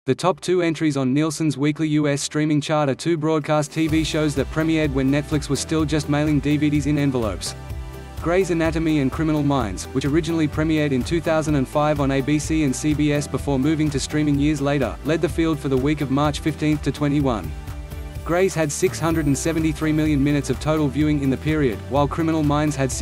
The top 2 entries on Nielsen's weekly US streaming chart are 2 broadcast TV shows that premiered when Netflix was still just mailing DVDs in envelopes. Grey's Anatomy and Criminal Minds, which originally premiered in 2005 on ABC and CBS before moving to streaming years later, led the field for the week of March 15 to 21. Grey's had 673 million minutes of total viewing in the period, while Criminal Minds had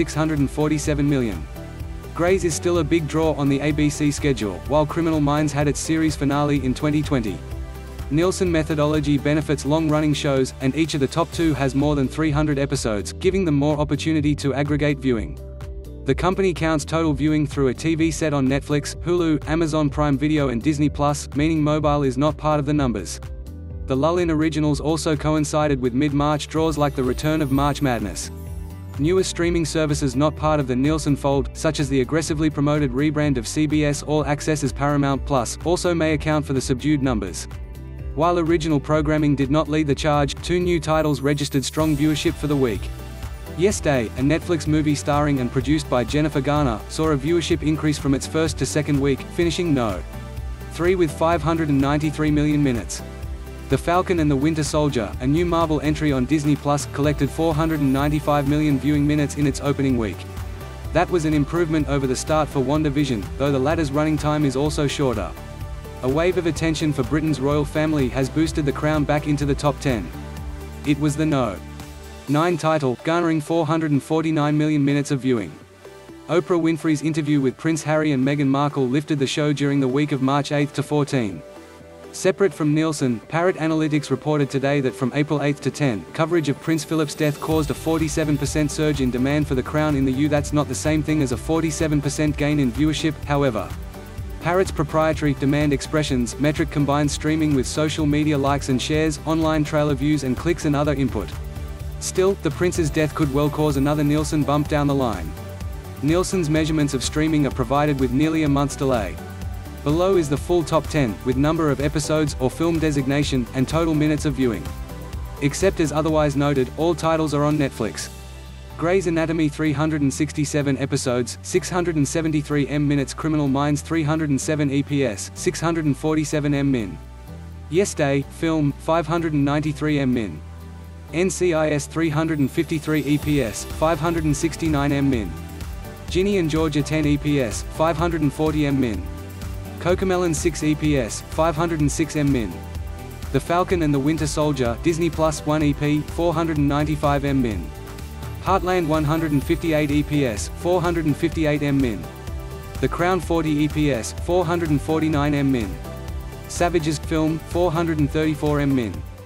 647 million. Grey's is still a big draw on the ABC schedule, while Criminal Minds had its series finale in 2020. Nielsen methodology benefits long-running shows, and each of the top 2 has more than 300 episodes, giving them more opportunity to aggregate viewing. The company counts total viewing through a TV set on Netflix, Hulu, Amazon Prime Video and Disney+, meaning mobile is not part of the numbers. The lull in originals also coincided with mid-March draws like the return of March Madness. Newer streaming services not part of the Nielsen fold, such as the aggressively promoted rebrand of CBS All Access as Paramount+, also may account for the subdued numbers. While original programming did not lead the charge, 2 new titles registered strong viewership for the week. Yes Day, a Netflix movie starring and produced by Jennifer Garner, saw a viewership increase from its first to second week, finishing No. 3 with 593 million minutes. The Falcon and the Winter Soldier, a new Marvel entry on Disney+, collected 495 million viewing minutes in its opening week. That was an improvement over the start for WandaVision, though the latter's running time is also shorter. A wave of attention for Britain's royal family has boosted The Crown back into the top 10. It was the No. 9 title, garnering 449 million minutes of viewing. Oprah Winfrey's interview with Prince Harry and Meghan Markle lifted the show during the week of March 8 to 14. Separate from Nielsen, Parrot Analytics reported today that from April 8 to 10, coverage of Prince Philip's death caused a 47% surge in demand for The Crown in the UK. That's not the same thing as a 47% gain in viewership, however. Parrot's proprietary demand expressions metric combines streaming with social media likes and shares, online trailer views and clicks and other input. Still, the Prince's death could well cause another Nielsen bump down the line. Nielsen's measurements of streaming are provided with nearly a month's delay. Below is the full top 10, with number of episodes or film designation, and total minutes of viewing. Except as otherwise noted, all titles are on Netflix. Grey's Anatomy 367 episodes, 673 minutes. Criminal Minds 307 EPS, 647 min. Yes Day, film, 593 min. NCIS 353 EPS, 569 min. Ginny and Georgia 10 EPS, 540 min. Cocomelon 6 EPS, 506 min. The Falcon and the Winter Soldier, Disney Plus 1 EP, 495 min. Heartland 158 EPS, 458 min. The Crown 40 EPS, 449 min. Savages, film, 434 min.